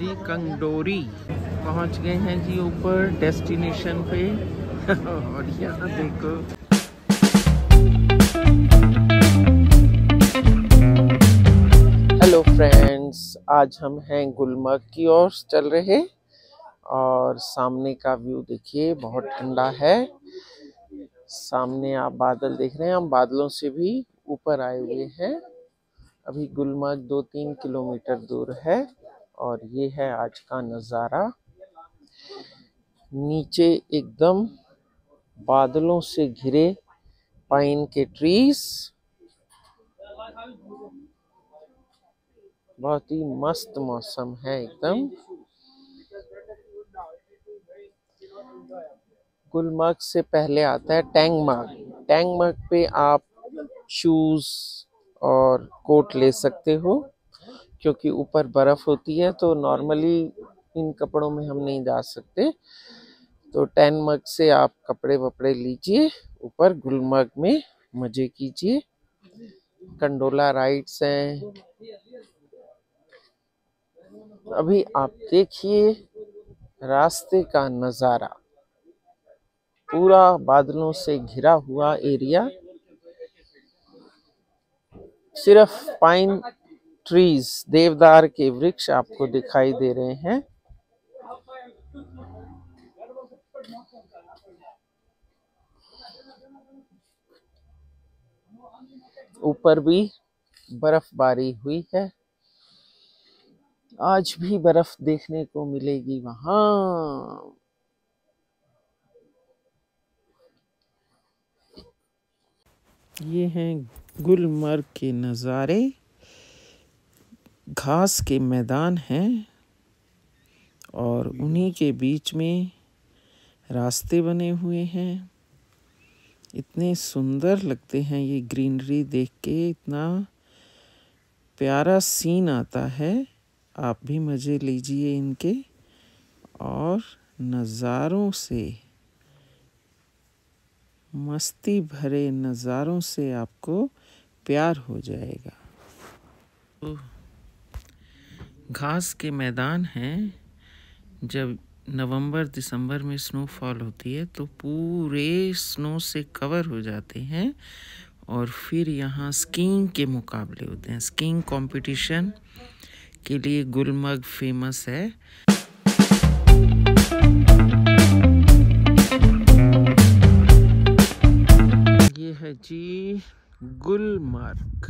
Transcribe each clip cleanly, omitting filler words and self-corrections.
जी कंडोरी पहुंच गए हैं जी ऊपर डेस्टिनेशन पे। और यहाँ देखो हेलो फ्रेंड्स, आज हम हैं गुलमर्ग की ओर चल रहे और सामने का व्यू देखिए, बहुत ठंडा है। सामने आप बादल देख रहे हैं, हम बादलों से भी ऊपर आए हुए हैं। अभी गुलमर्ग 2-3 किलोमीटर दूर है और ये है आज का नज़ारा। नीचे एकदम बादलों से घिरे पाइन के ट्रीज, बहुत ही मस्त मौसम है एकदम। गुलमर्ग से पहले आता है टैंगमार्ग। टैंगमार्ग पे आप शूज और कोट ले सकते हो, क्योंकि ऊपर बर्फ होती है तो नॉर्मली इन कपड़ों में हम नहीं जा सकते। तो टैंगमार्ग से आप कपड़े वपड़े लीजिए, ऊपर गुलमर्ग में मजे कीजिए। कंडोला राइड्स हैं। अभी आप देखिए रास्ते का नज़ारा, पूरा बादलों से घिरा हुआ एरिया, सिर्फ पाइन ट्रीज, देवदार के वृक्ष आपको दिखाई दे रहे हैं। ऊपर भी बर्फबारी हुई है, आज भी बर्फ देखने को मिलेगी वहां। ये हैं गुलमर्ग के नज़ारे। घास के मैदान हैं और उन्हीं के बीच में रास्ते बने हुए हैं। इतने सुंदर लगते हैं ये ग्रीनरी देख के, इतना प्यारा सीन आता है। आप भी मज़े लीजिए इनके और नज़ारों से, मस्ती भरे नज़ारों से आपको प्यार हो जाएगा। तो घास के मैदान हैं। जब नवंबर दिसंबर में स्नोफॉल होती है तो पूरे स्नो से कवर हो जाते हैं और फिर यहाँ स्कीइंग के मुकाबले होते हैं। स्कीइंग कंपटीशन के लिए गुलमर्ग फेमस है। ये है जी गुलमर्ग।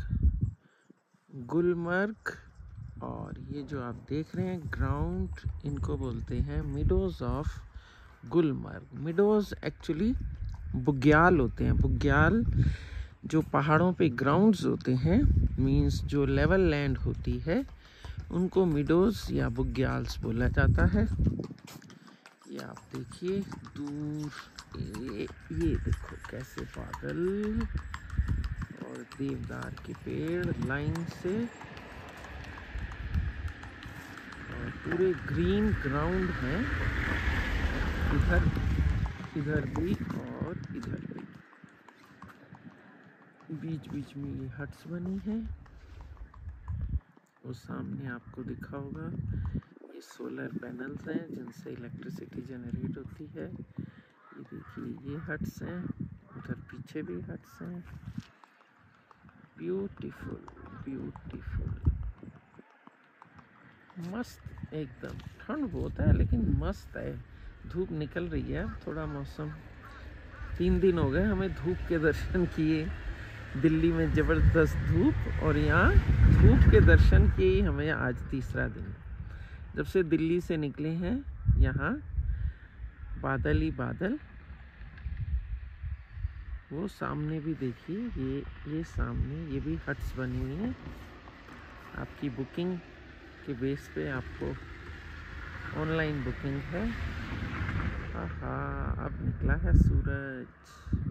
गुलमर्ग और ये जो आप देख रहे हैं ग्राउंड, इनको बोलते हैं meadows of Gulmarg. Meadows actually बुग्याल होते हैं। बुग्याल जो पहाड़ों पे ग्राउंड्स होते हैं, मींस जो लेवल लैंड होती है, उनको मिडोज या बुग्याल्स बोला जाता है। ये आप देखिए दूर, ये देखो कैसे बादल और देवदार के पेड़ लाइन से, और पूरे ग्रीन ग्राउंड है, इधर इधर भी और इधर भी। बीच बीच में ये हट्स बनी है। वो सामने आपको दिखा होगा, ये सोलर पैनल्स हैं जिनसे इलेक्ट्रिसिटी जनरेट होती है। ये देखिए ये हट्स हैं, उधर पीछे भी हट्स हैं। ब्यूटीफुल ब्यूटीफुल, मस्त एकदम। ठंड बहुत है लेकिन मस्त है। धूप निकल रही है, थोड़ा मौसम, 3 दिन हो गए हमें धूप के दर्शन किए। दिल्ली में ज़बरदस्त धूप, और यहाँ धूप के दर्शन किए ही हमें आज तीसरा दिन। जब से दिल्ली से निकले हैं यहाँ बादल ही बादल। वो सामने भी देखिए, ये सामने ये भी हट्स बनी हुई हैं। आपकी बुकिंग के बेस पे आपको ऑनलाइन बुकिंग है। आहा, अब निकला है सूरज।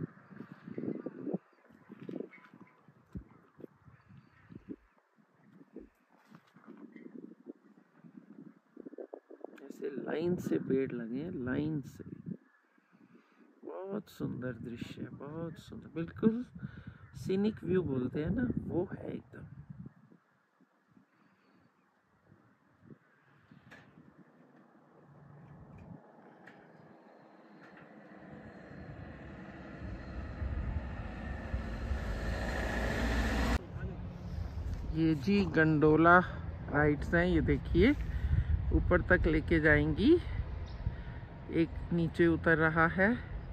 ऐसे लाइन से पेड़ लगे हैं, लाइन से। बहुत सुंदर दृश्य है, बहुत सुंदर, बिल्कुल सीनिक व्यू बोलते हैं ना, वो है एकदम। ये जी गंडोला राइड्स हैं, ये देखिए ऊपर तक लेके जाएंगी। एक नीचे उतर रहा है,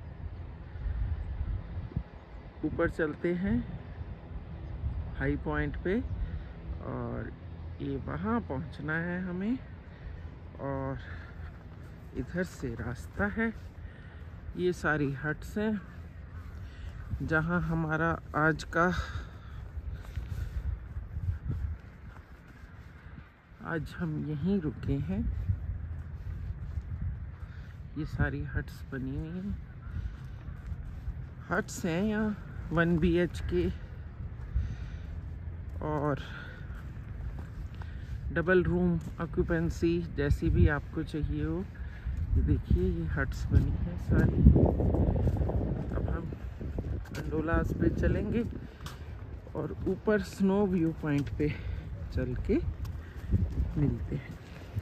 ऊपर चलते हैं हाई पॉइंट पे और ये वहाँ पहुँचना है हमें। और इधर से रास्ता है, ये सारी हट्स हैं जहाँ हमारा आज हम यहीं रुके हैं। ये सारी हट्स बनी हुई हैं, हट्स हैं यहाँ 1 BHK और डबल रूम ऑक्यूपेंसी जैसी भी आपको चाहिए हो। ये देखिए ये हट्स बनी है सारी। अब हम गंडोलास पे चलेंगे और ऊपर स्नो व्यू पॉइंट पे चल के मिलते हैं।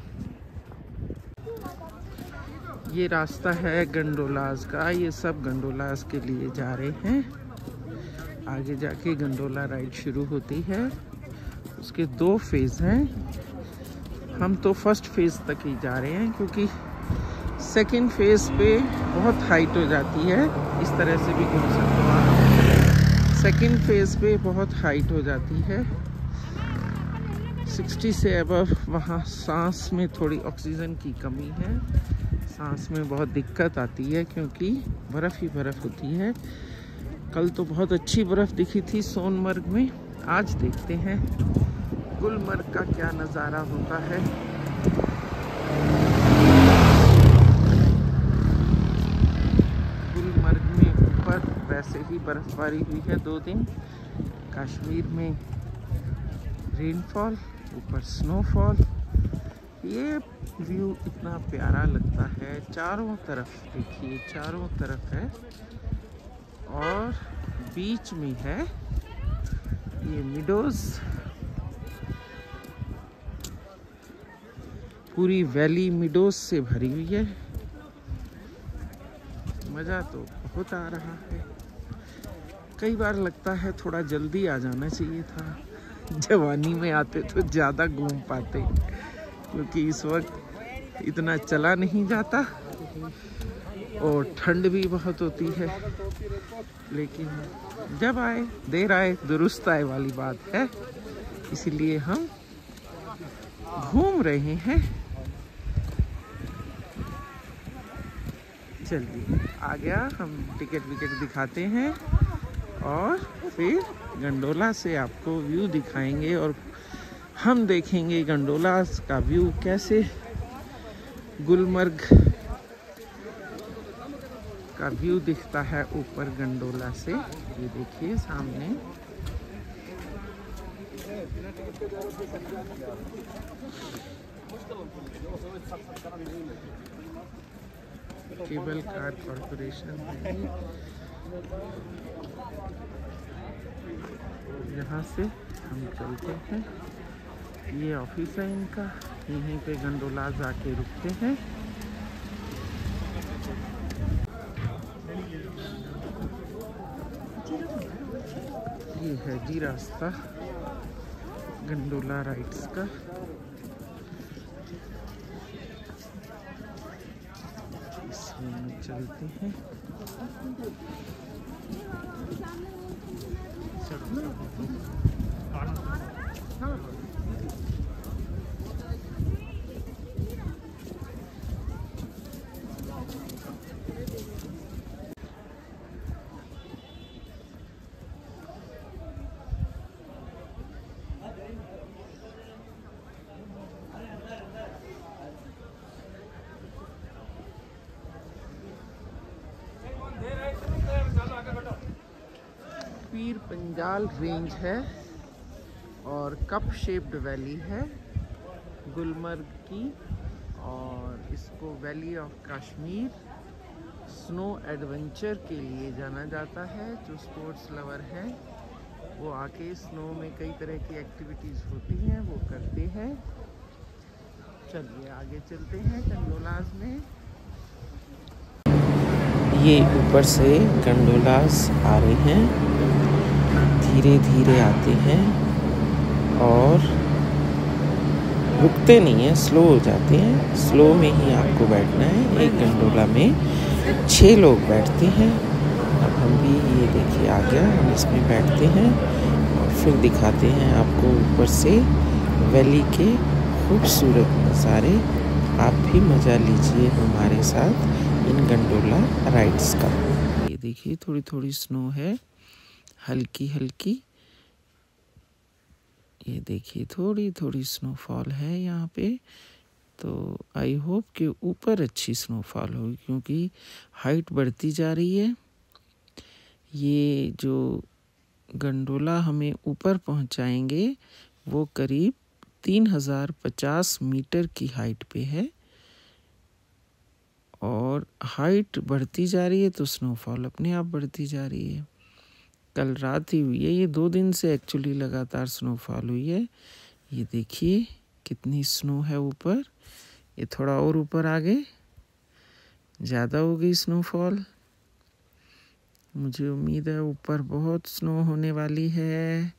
ये रास्ता है गंडोलास का, ये सब गंडोलास के लिए जा रहे हैं। आगे जाके गंडोला राइड शुरू होती है, उसके 2 फेज़ हैं। हम तो फर्स्ट फेज़ तक ही जा रहे हैं क्योंकि सेकंड फेज़ पे बहुत हाइट हो जाती है। इस तरह से भी घूम सकते हो आप। सेकंड फेज़ पे बहुत हाइट हो जाती है, 60 से अबव। वहाँ सांस में थोड़ी ऑक्सीजन की कमी है, सांस में बहुत दिक्कत आती है क्योंकि बर्फ़ ही बर्फ़ होती है। कल तो बहुत अच्छी बर्फ़ दिखी थी सोनमर्ग में, आज देखते हैं गुलमर्ग का क्या नज़ारा होता है। गुलमर्ग में ऊपर वैसे ही बर्फबारी हुई है 2 दिन, कश्मीर में रेनफॉल, ऊपर स्नोफॉल। ये व्यू इतना प्यारा लगता है, चारों तरफ देखिए, चारों तरफ है और बीच में है ये मीडोज। पूरी वैली मीडोज से भरी हुई है। मज़ा तो बहुत आ रहा है। कई बार लगता है थोड़ा जल्दी आ जाना चाहिए था, जवानी में आते तो ज़्यादा घूम पाते, क्योंकि इस वक्त इतना चला नहीं जाता और ठंड भी बहुत होती है। लेकिन जब आए देर आए दुरुस्त आए वाली बात है, इसीलिए हम घूम रहे हैं। चलिए आ गया, हम टिकट विकेट दिखाते हैं और फिर गंडोला से आपको व्यू दिखाएंगे और हम देखेंगे गंडोला का व्यू कैसे गुलमर्ग का व्यू दिखता है ऊपर गंडोला से। ये देखिए सामने केबल कार कॉर्पोरेशन है, यहाँ से हम चलते हैं। ये ऑफिस है इनका, यहीं पे गंडोला जाके रुकते हैं। ये है जी रास्ता गंडोला राइड्स का। इसमें चलते हैं। पीर पंजाल रेंज है और कप शेप्ड वैली है गुलमर्ग की, और इसको valley of Kashmir snow adventure के लिए जाना जाता है। जो स्पोर्ट्स लवर हैं वो आके स्नो में कई तरह की एक्टिविटीज़ होती हैं वो करते हैं। चलिए आगे चलते हैं गंडोलास में। ये ऊपर से गंडोलास आ रहे हैं, धीरे धीरे आते हैं और रुकते नहीं हैं, स्लो हो जाते हैं। स्लो में ही आपको बैठना है। एक गंडोला में 6 लोग बैठते हैं। अब हम भी ये देखिए आ गया, हम इसमें बैठते हैं और फिर दिखाते हैं आपको ऊपर से वैली के खूबसूरत नज़ारे। आप भी मज़ा लीजिए हमारे साथ इन गंडोला राइड्स का। ये देखिए थोड़ी थोड़ी स्नो है, हल्की हल्की। ये देखिए थोड़ी थोड़ी स्नोफॉल है यहाँ पे। तो आई होप कि ऊपर अच्छी स्नोफॉल होगी, क्योंकि हाइट बढ़ती जा रही है। ये जो गंडोला हमें ऊपर पहुँचाएंगे वो करीब 3050 मीटर की हाइट पे है, और हाइट बढ़ती जा रही है तो स्नोफॉल अपने आप बढ़ती जा रही है। कल रात ही हुई है, ये 2 दिन से एक्चुअली लगातार स्नोफॉल हुई है। ये देखिए कितनी स्नो है ऊपर। ये थोड़ा और ऊपर आ गए, ज़्यादा हो गई स्नोफॉल। मुझे उम्मीद है ऊपर बहुत स्नो होने वाली है।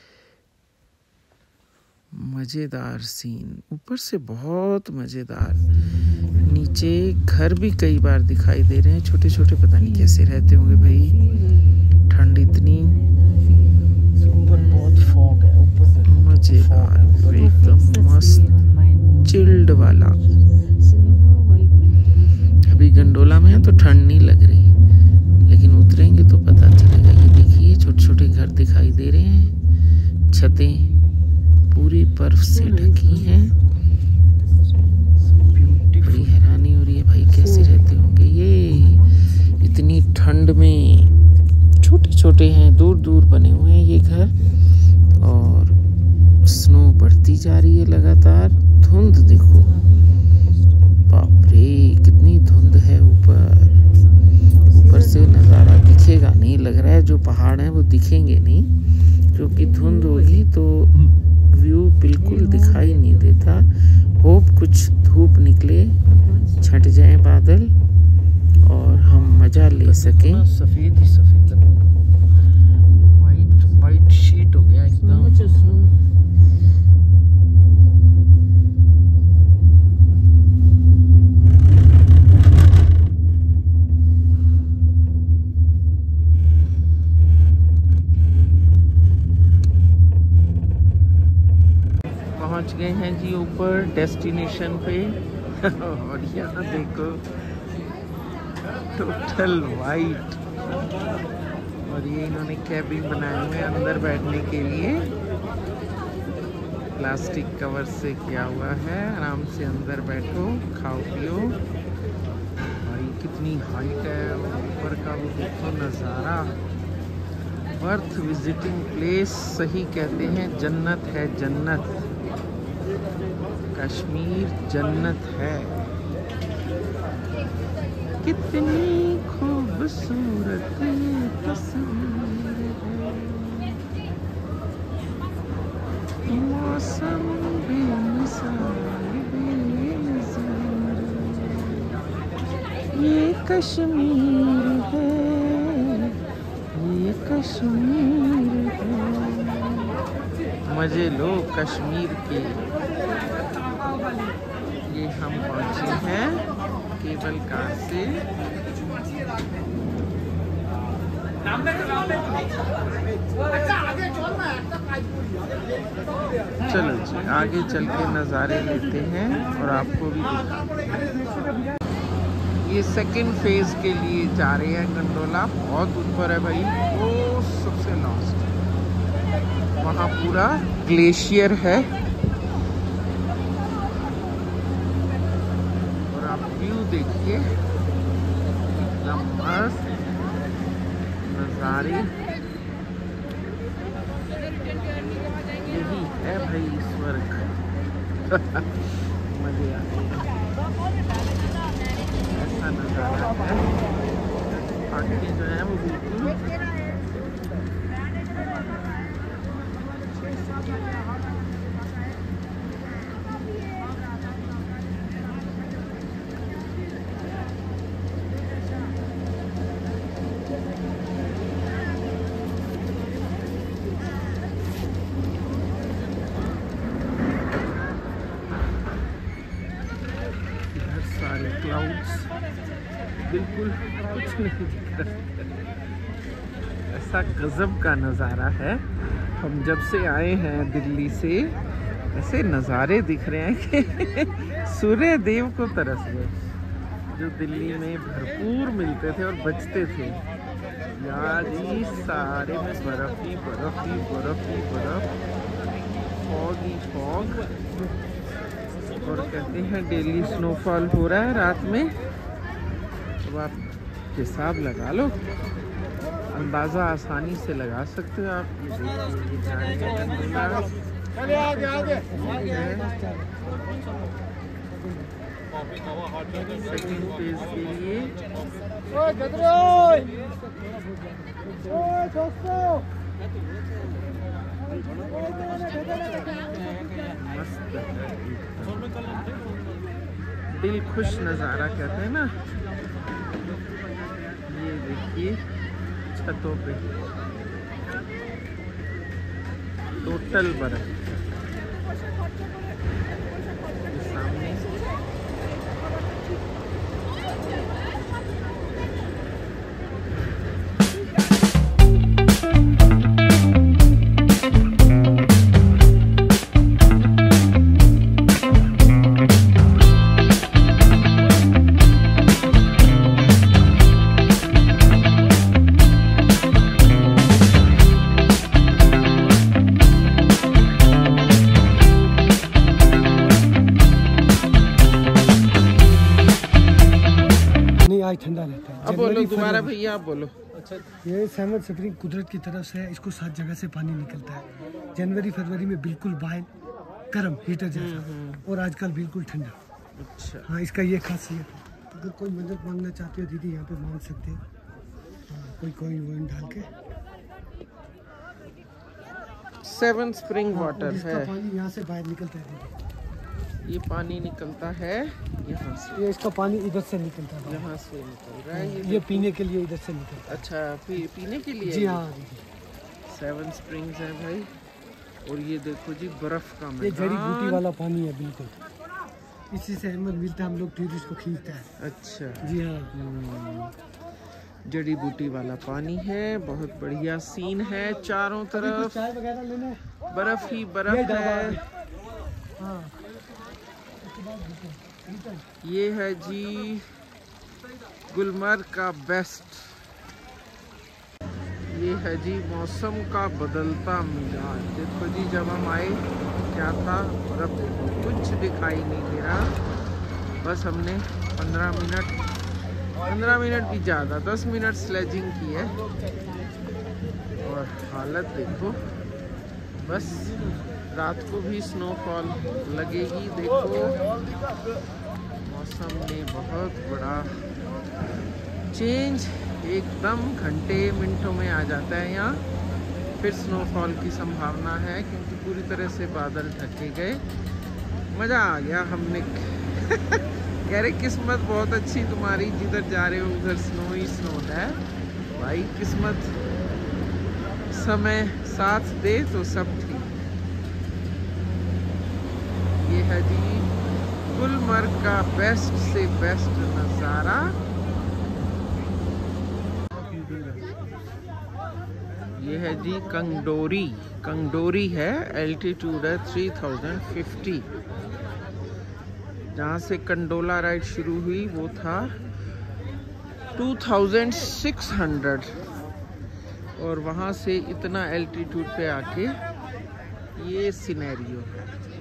मज़ेदार सीन, ऊपर से बहुत मज़ेदार। नीचे घर भी कई बार दिखाई दे रहे हैं, छोटे छोटे। पता नहीं कैसे रहते होंगे भाई, ठंड इतनी। ऊपर बहुत फॉग है, ऊपर मज़ेदार, एकदम मस्त चिल्ड वाला। अभी गंडोला में है तो ठंड नहीं लग रही, लेकिन उतरेंगे तो पता चलेगा। ये देखिए छोटे छोटे घर दिखाई दे रहे हैं, छतें पूरी बर्फ से ढकी हैं। बड़ी हैरानी हो रही है भाई, कैसे रहते होंगे ये इतनी ठंड में। छोटे छोटे हैं, दूर दूर बने हुए हैं ये घर, और स्नो बढ़ती जा रही है लगातार। धुंध देखो, बाप रे कितनी धुंध है ऊपर। ऊपर से नज़ारा दिखेगा नहीं, लग रहा है जो पहाड़ हैं वो दिखेंगे नहीं, क्योंकि धुंध होगी तो व्यू बिल्कुल दिखाई नहीं देता। होप कुछ धूप निकले, छट जाए बादल और हम मज़ा ले सकें। सफ़ेद ही सफ़ेद, वाइट वाइट शीट हो गया एकदम। पहुंच गए हैं जी ऊपर डेस्टिनेशन पे। और यहाँ देखो टोटल वाइट, और ये इन्होंने कैबिन बनाए हुए हैं अंदर बैठने के लिए। प्लास्टिक कवर से किया हुआ है, आराम से अंदर बैठो, खाओ पियो। भाई कितनी हाइट है, और ऊपर का वो देखो नज़ारा। वर्थ विजिटिंग प्लेस, सही कहते हैं, जन्नत है जन्नत। कश्मीर जन्नत है। कितनी खूबसूरत ये तस्वीर है, मौसम बेमिसाल बेनज़ीर, ये कश्मीर है, ये कश्मीर है। मज़े लो कश्मीर के। ये हम पहुंचे हैं केबल कार से। चलो जी आगे चल के नज़ारे लेते हैं और आपको भी दिखाते हैं। ये सेकंड फेज के लिए जा रहे हैं गंडोला। बहुत ऊपर है भाई, वो सबसे लास्ट, वहाँ पूरा ग्लेशियर है। और आप व्यू देखिए, मस्त नज़ारे। यही है भाई स्वर्ग। मजे आ गए, ऐसा नज़ारा है। आगे जो है वो बिल्कुल बिल्कुल कुछ नहीं दिख रहा। ऐसा गजब का नज़ारा है। हम जब से आए हैं दिल्ली से ऐसे नज़ारे दिख रहे हैं कि सूर्य देव को तरस गए, जो दिल्ली में भरपूर मिलते थे और बचते थे। यार जी सारे में बर्फ ही बर्फ ही बर्फ ही बर्फ, फॉग ही फॉग। और कहते हैं डेली स्नोफॉल हो रहा है रात में। तो आप हिसाब लगा लो, अंदाज़ा आसानी से लगा सकते हो आप। ये देखिए सेकंड फेज के लिए मस्त है, दिल खुश नज़ारा कहते हैं ना। ये देखिए छतों पे टोटल बर्फ। सामने ठंडा रहता है। अब बोलो दोबारा भैया, आप बोलो। अच्छा, ये सैमन स्प्रिंग कुदरत की तरफ से है, इसको 7 जगह से पानी निकलता है। जनवरी फरवरी में बिल्कुल बाहर गर्म हीटर जैसा, और आजकल बिल्कुल ठंडा। अच्छा हाँ, इसका ये खासियत है। अगर कोई मदद मांगना चाहते हो दीदी, यहाँ पे मांग सकते हो। हाँ, कोई वो डाल के। सेवन स्प्रिंग वाटर है। पानी यहाँ से बाहर निकलता है दीदी। ये पानी निकलता है यहाँ से, ये इसका पानी इधर से निकलता है, यहाँ से निकल रहा है। ये पीने के लिए इधर से निकलता है। अच्छा, पीने के लिए? जी हाँ, 7 स्प्रिंग्स है भाई। और ये देखो जी बर्फ का मैदान। ये जड़ी बूटी वाला पानी है बिल्कुल, इसी से अहमद मिलता है, हम लोग टूरिस्ट को खींचता है। अच्छा जी हाँ, जड़ी बूटी वाला पानी है। बहुत बढ़िया सीन है, चारों तरफ चाय वगैरह लेना, बर्फ ही बर्फ है। हाँ। ये है जी गुलमर्ग का बेस्ट। ये है जी मौसम का बदलता मिजाज। देखो जी, जब हम आए क्या था, बर्फ देखो, कुछ दिखाई नहीं दे रहा। बस हमने 15 मिनट भी ज़्यादा, 10 मिनट स्लेजिंग की है। और हालत देखो, बस रात को भी स्नोफॉल लगेगी। देखो मौसम में बहुत बड़ा चेंज, एकदम घंटे मिनटों में आ जाता है। यहाँ फिर स्नोफॉल की संभावना है, क्योंकि पूरी तरह से बादल ढके गए। मज़ा आ गया। हमने कह रहे किस्मत बहुत अच्छी तुम्हारी, जिधर जा रहे हो उधर स्नो ही स्नो है भाई। किस्मत समय साथ दे तो सब ठीक। ये है जी गुलमर्ग का बेस्ट से बेस्ट नज़ारा। ये है जी कंगडोरी। कंगडोरी है, एल्टीट्यूड है 3050। जहाँ से कंडोला राइड शुरू हुई वो था 2600, और वहाँ से इतना एल्टीट्यूड पे आके ये सिनेरियो है।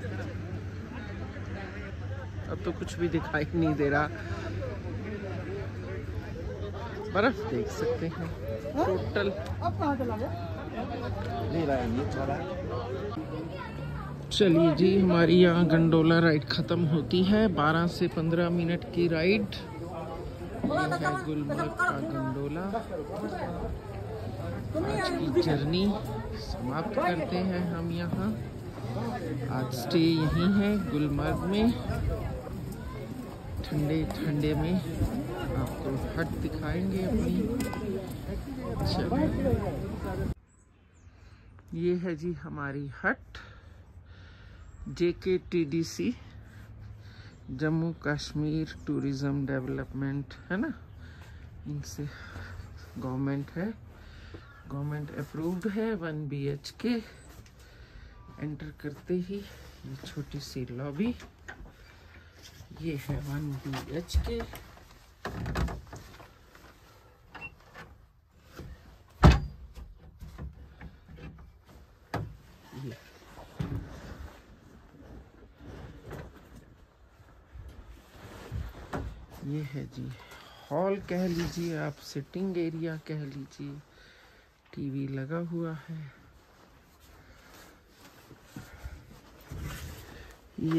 अब तो कुछ भी दिखाई नहीं दे रहा, बर्फ देख सकते हैं टोटल। चलिए जी, हमारी यहाँ गंडोला राइड ख़त्म होती है। 12 से 15 मिनट की राइड। ये है गुलमर्ग का गंडोला। आज की जर्नी समाप्त करते हैं हम यहाँ। आज स्टे यहीं है गुलमर्ग में। ठंडे ठंडे में आपको हट दिखाएंगे अपनी। चलो, ये है जी हमारी hut. JKTDC, Jammu Kashmir tourism development, है ना। इनसे गवर्नमेंट है, गवर्नमेंट अप्रूव्ड है। 1 BHK। एंटर करते ही ये छोटी सी लॉबी, ये है 1 BHK। ये है जी हॉल कह लीजिए आप, सिटिंग एरिया कह लीजिए। टीवी लगा हुआ है। ये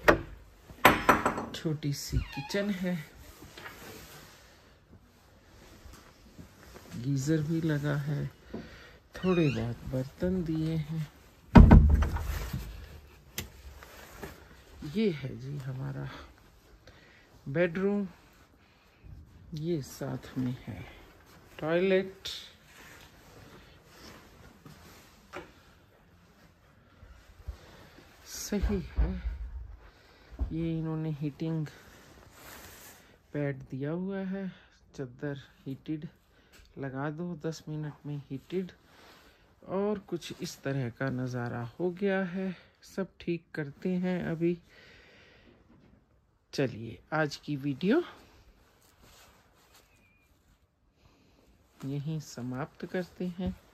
छोटी सी किचन है, गीजर भी लगा है, थोड़े बहुत बर्तन दिए हैं। ये है जी हमारा बेडरूम, ये साथ में है टॉयलेट। सही है। ये इन्होंने हीटिंग पैड दिया हुआ है, चादर हीटेड लगा दो 10 मिनट में हीटेड। और कुछ इस तरह का नज़ारा हो गया है। सब ठीक करते हैं अभी। चलिए आज की वीडियो यहीं समाप्त करते हैं।